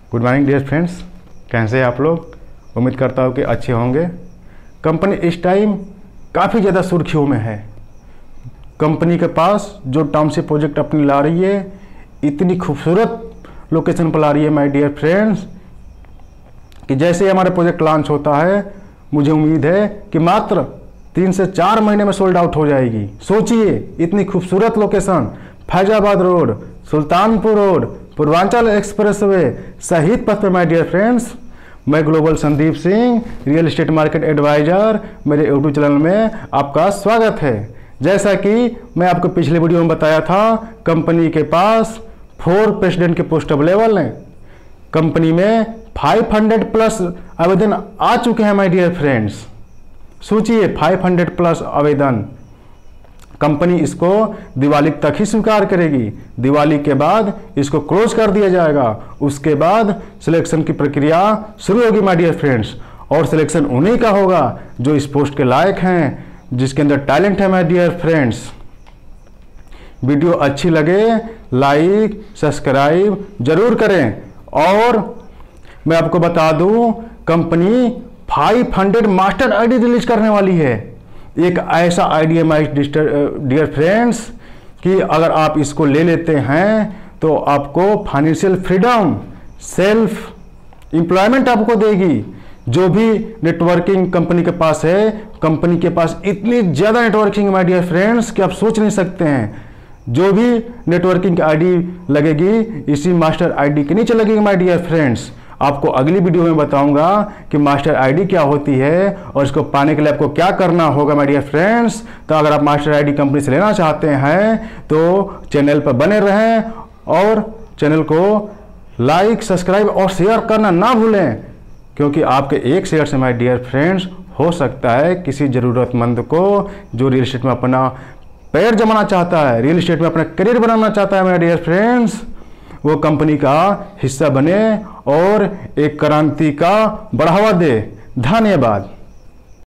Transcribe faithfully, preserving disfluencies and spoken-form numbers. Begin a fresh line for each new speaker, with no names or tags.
Good morning dear friends, कैसे हैं आप लोग। उम्मीद करता हूँ कि अच्छे होंगे। कंपनी इस टाइम काफ़ी ज़्यादा सुर्खियों में है। कंपनी के पास जो टाउनशिप प्रोजेक्ट अपनी ला रही है, इतनी खूबसूरत लोकेशन पर ला रही है माय डियर फ्रेंड्स, कि जैसे ही हमारा प्रोजेक्ट लॉन्च होता है मुझे उम्मीद है कि मात्र तीन से चार महीने में सोल्ड आउट हो जाएगी। सोचिए, इतनी खूबसूरत location, Faizabad road, Sultanpur road, Purvanchal expressway, Shaheed Path पे माय डियर फ्रेंड्स। मैं global Sandeep Singh, real estate market adviser, मेरे यूट्यूब चैनल में आपका स्वागत है। जैसा कि मैं आपको पिछले वीडियो में बताया था, कंपनी के पास फोर प्रेसिडेंट के पोस्ट अवेलेबल हैं। कंपनी में पाँच सौ प्लस आवेदन आ चुके हैं माय डियर फ्रेंड्स। सोचिए, पाँच सौ प्लस आवेदन। कंपनी इसको दिवाली तक ही स्वीकार करेगी। दिवाली के बाद इसको क्लोज कर दिया जाएगा। उसके बाद सिलेक्शन की प्रक्रिया शुरू होगी माय डियर फ्रेंड्स, और सिलेक्शन उन्हीं का होगा जो इस पोस्ट के लायक हैं, जिसके अंदर टैलेंट है माय डियर फ्रेंड्स। वीडियो अच्छी लगे लाइक सब्सक्राइब जरूर करें। और मैं आपको बता दूं, कंपनी पाँच सौ मास्टर आईडी रिलीज करने वाली है। एक ऐसा आईडी है माय डियर फ्रेंड्स कि अगर आप इसको ले लेते हैं तो आपको फाइनेंशियल फ्रीडम, सेल्फ एम्प्लॉयमेंट आपको देगी। जो भी नेटवर्किंग कंपनी के पास है, कंपनी के पास इतनी ज़्यादा नेटवर्किंग माय डियर फ्रेंड्स कि आप सोच नहीं सकते हैं। जो भी नेटवर्किंग की आईडी लगेगी इसी मास्टर आईडी के नीचे लगेगी माय डियर फ्रेंड्स। आपको अगली वीडियो में बताऊंगा कि मास्टर आईडी क्या होती है और इसको पाने के लिए आपको क्या करना होगा माय डियर फ्रेंड्स। तो अगर आप मास्टर आईडी कंपनी से लेना चाहते हैं तो चैनल पर बने रहें और चैनल को लाइक सब्सक्राइब और शेयर करना ना भूलें, क्योंकि आपके एक शेयर से माय डियर फ्रेंड्स हो सकता है किसी ज़रूरतमंद को जो रियल एस्टेट में अपना पैर जमाना चाहता है, रियल एस्टेट में अपना करियर बनाना चाहता है माय डियर फ्रेंड्स, वो कंपनी का हिस्सा बने और एक क्रांति का बढ़ावा दे। धन्यवाद।